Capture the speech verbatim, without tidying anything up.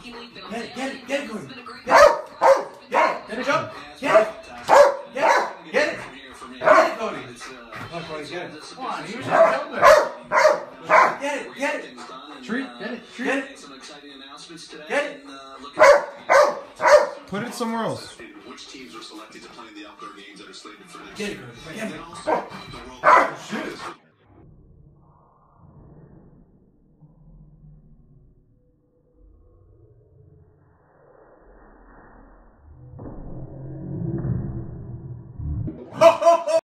Get it, get it, get it, Cody. Get it. Get it. Get it, jump. Get it. Get it. Get it. Get it, Cody. Come on, Cody, get it. Come on, use your shoulder. Get it, get it. Treat, get it, treat. Get it. Get it. Put it somewhere else. Which teams are selected to play in the outdoor games that are slated for next Get it, year? Cody. Get it. Oh, shit.